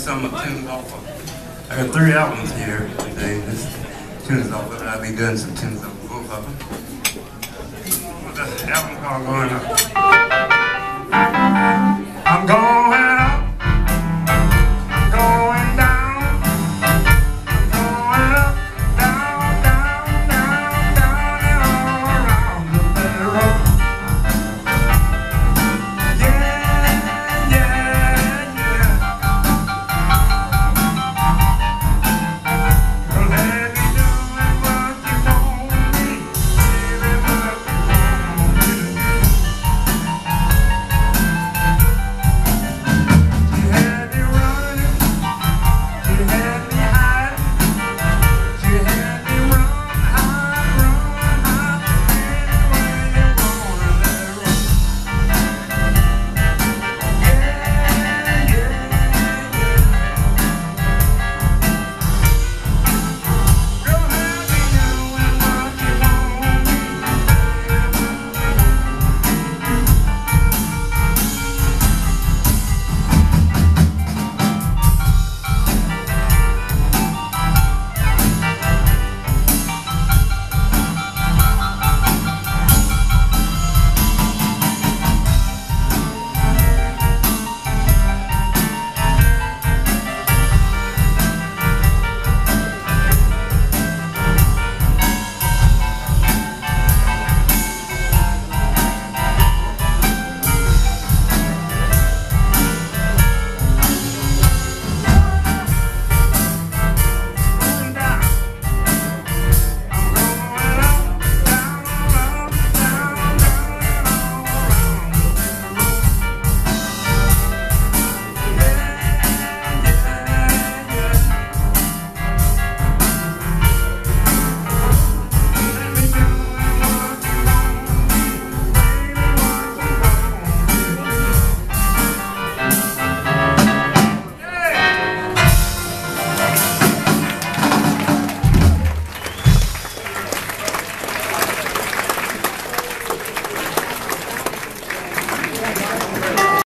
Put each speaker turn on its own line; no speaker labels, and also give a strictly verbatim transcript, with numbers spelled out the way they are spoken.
some tunes off of. I got three albums here today. This tunes off of it. I'll be doing some tunes off of both of them. With the album called Going Up. I'm gone.